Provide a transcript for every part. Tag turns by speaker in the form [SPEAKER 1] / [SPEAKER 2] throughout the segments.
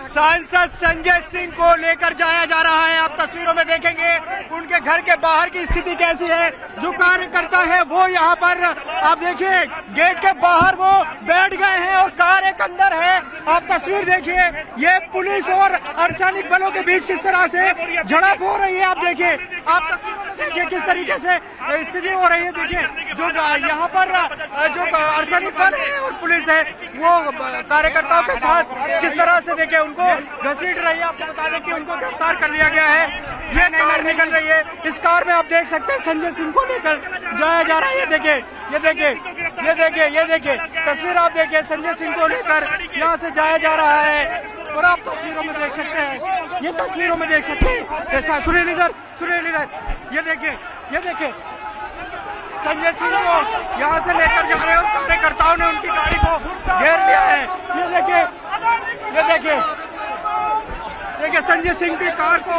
[SPEAKER 1] सांसद संजय सिंह को लेकर जाया जा रहा है। आप तस्वीरों में देखेंगे उनके घर के बाहर की स्थिति कैसी है। जो कार्यकर्ता है वो यहाँ पर आप देखिए गेट के बाहर वो बैठ गए हैं और कार एक अंदर है। आप तस्वीर देखिए, ये पुलिस और अर्धसैनिक बलों के बीच किस तरह से झड़प हो रही है। आप देखिए, आप तस्वीरों में देखिए किस तरीके से स्थिति हो रही है। देखिए जो यहाँ पर जो अर्धसैनिक बल है और पुलिस है वो कार्यकर्ताओं के साथ किस तरह से देखिए उनको घसीट रही है। आपको बता दें कि उनको गिरफ्तार कर लिया गया है। ये कार निकल रही है। इस कार में आप देख सकते हैं संजय सिंह को लेकर जाया जा रहा है। ये देखिए, ये देखिए, ये देखिए, ये देखिए तस्वीर आप देखिए, संजय सिंह को लेकर यहाँ से जाया जा रहा है। और आप तस्वीरों में देख सकते हैं, ये तस्वीरों में देख सकते हैं ऐसा सुनील इधर, ये देखिए, ये देखिए संजय सिंह को यहाँ से लेकर जा रहे हैं और कार्यकर्ताओं ने उनकी गाड़ी को घेर लिया है। ये देखिए, ये देखिए, देखिए संजय सिंह की कार को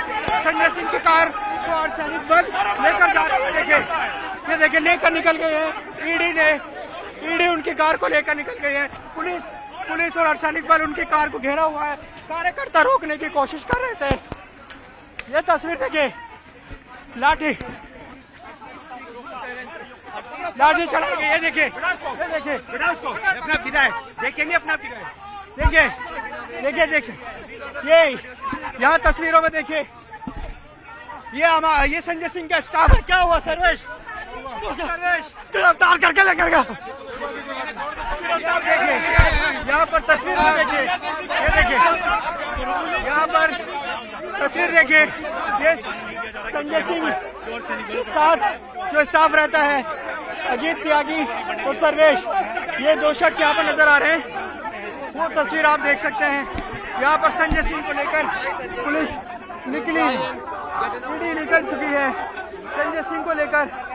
[SPEAKER 1] अर्धसैनिक बल लेकर जा रहे हैं। देखिए, ये देखिए लेकर निकल गए हैं। ईडी उनकी कार को लेकर निकल गई है। पुलिस और अर्धसैनिक बल उनकी कार को घेरा हुआ है। कार्यकर्ता रोकने की कोशिश कर रहे थे। ये तस्वीर देखिए, लाठी चलाई गई। ये देखिए, अपना पिता है, देखेंगे अपना पिता है। देखिए, ये यहाँ तस्वीरों में देखिए, ये संजय सिंह का स्टाफ है। क्या हुआ सर्वेश गिरफ्तार करके लेकर गया। देखिए यहाँ पर तस्वीर में देखिए, ये देखिए यहाँ पर तस्वीर देखिए, ये संजय सिंह के साथ जो स्टाफ रहता है अजीत त्यागी और सर्वेश, ये दो शख्स यहाँ पर नजर आ रहे हैं। वो तस्वीर आप देख सकते हैं। यहाँ पर संजय सिंह को लेकर पुलिस निकल चुकी है। संजय सिंह को लेकर